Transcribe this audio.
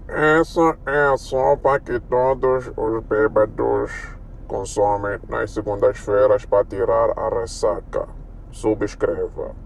Essa é a sopa que todos os bêbados consomem nas segundas-feiras para tirar a ressaca. Subscreva.